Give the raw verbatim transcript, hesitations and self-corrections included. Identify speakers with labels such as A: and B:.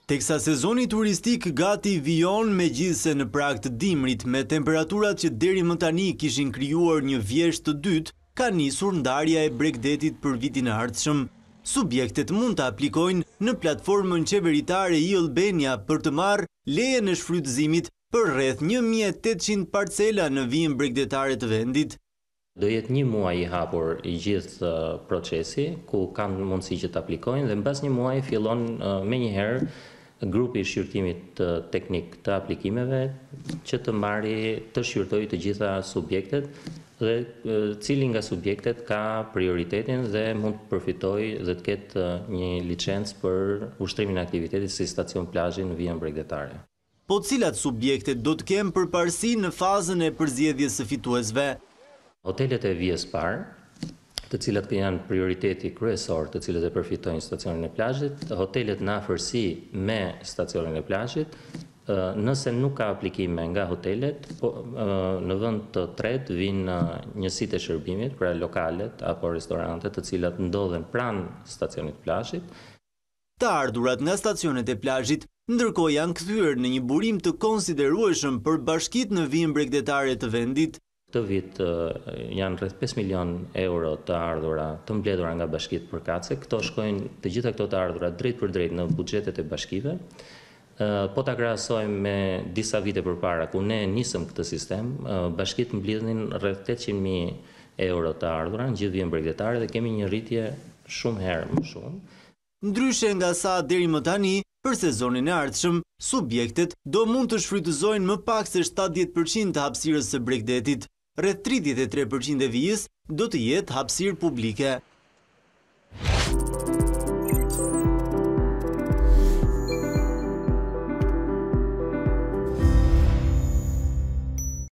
A: Teksa sezoni turistik gati vijon megjithse në prag të dimrit me temperaturat që deri më tani kishin krijuar një vjeshtë të dytë, ka nisur ndarja e Bregdetit për vitin e ardhshëm. Subjektet mund të aplikojnë në platformën qeveritare i Albania për të marrë lejen e shfrytëzimit për rreth një mijë e tetëqind parcela në vijën bregdetare të vendit.
B: Do jetë një muaj i hapur i gjithë procesi, ku kanë mundësi që të aplikojnë, dhe mbas një muaj fillon me njëherë grupi i shqyrtimit teknik të aplikimeve që të marri të shqyrtojë të gjitha subjektet dhe cili nga subjektet ka prioritetin dhe mund të përfitojë dhe të ketë një licencë për ushtrimin e aktivitetit si stacion plazhi në vijën bregdetare.
A: Po cilat subjektet do të kenë përparësi në fazën e përzgjedhjes së fituesve?
B: Hotelet e vijës parë, të cilat janë prioriteti kryesor të cilët e përfitojnë stacionin e plazhit, hotelet në afërsi me stacionin e plazhit, nëse nuk ka aplikime nga hotelet, po, në vend të tretë vinë njësitë e shërbimit, pra lokalet apo restorantet të cilat ndodhen pranë stacionit plazhit.
A: Të ardhurat nga stacionet e plazhit ndërkohë janë kthyer në një burim të konsiderueshëm për bashkitë në vijën bregdetare të vendit.
B: Këtë vit janë rreth pesë milion euro të ardhura të mbledhura nga bashkitë përkatëse. Këto shkojnë, të gjitha këto të ardhura drejt për drejt në buxhetet e bashkive. Po ta krahasojmë me disa vite përpara ku ne nisëm këtë sistem, bashkitë mbledhin rreth tetëqind mijë euro të ardhura në gjithë vijën bregdetare dhe kemi një rritje shumë herë më shumë.
A: Ndryshe nga sa deri më tani, për sezonin e ardhshëm, subjektet do mund të shfrytëzojnë më pak se shtatëdhjetë përqind të hapësirës së Bregdetit. Rreth tridhjetë e tre përqind e vijës do të jetë hapësirë publike.